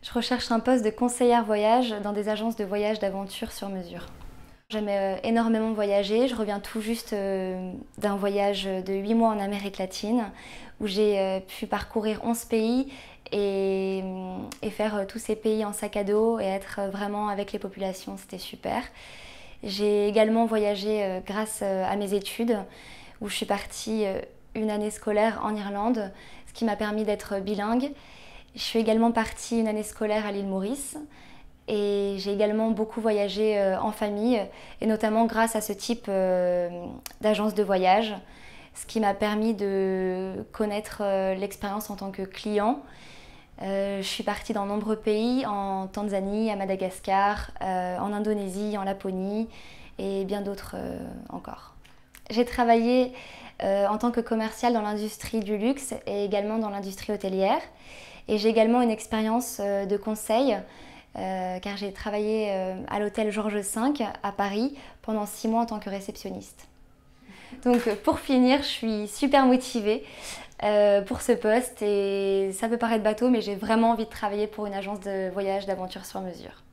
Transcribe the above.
Je recherche un poste de conseillère voyage dans des agences de voyage d'aventure sur mesure. J'aime énormément voyager. Je reviens tout juste d'un voyage de 8 mois en Amérique latine où j'ai pu parcourir 11 pays et faire tous ces pays en sac à dos et être vraiment avec les populations. C'était super. J'ai également voyagé grâce à mes études où je suis partie une année scolaire en Irlande, ce qui m'a permis d'être bilingue. Je suis également partie une année scolaire à l'île Maurice et j'ai également beaucoup voyagé en famille et notamment grâce à ce type d'agence de voyage, ce qui m'a permis de connaître l'expérience en tant que client. Je suis partie dans de nombreux pays, en Tanzanie, à Madagascar, en Indonésie, en Laponie et bien d'autres encore. J'ai travaillé en tant que commerciale dans l'industrie du luxe et également dans l'industrie hôtelière. Et j'ai également une expérience de conseil car j'ai travaillé à l'hôtel Georges V à Paris pendant 6 mois en tant que réceptionniste. Donc pour finir, je suis super motivée pour ce poste et ça peut paraître bateau mais j'ai vraiment envie de travailler pour une agence de voyage d'aventure sur mesure.